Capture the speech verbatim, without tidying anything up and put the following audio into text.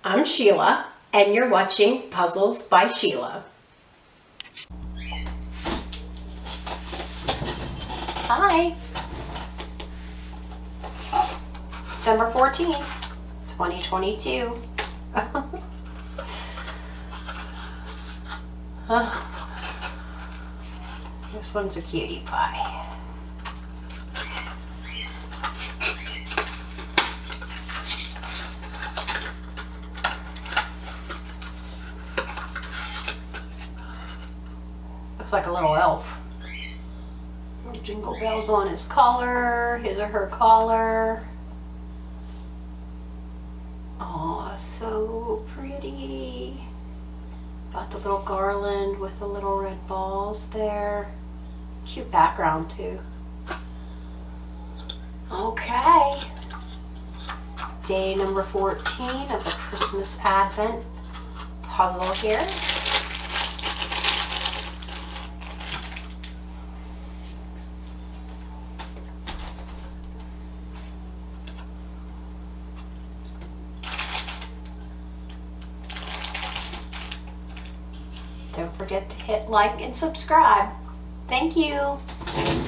I'm Sheila, and you're watching Puzzles by Sheila. Hi! December fourteenth, twenty twenty-two. This one's a cutie pie. Looks like a little elf. Jingle bells on his collar, his or her collar. Oh, so pretty. Got the little garland with the little red balls there. Cute background too. Okay. Day number fourteen of the Christmas Advent puzzle here. Don't forget to hit like and subscribe. Thank you.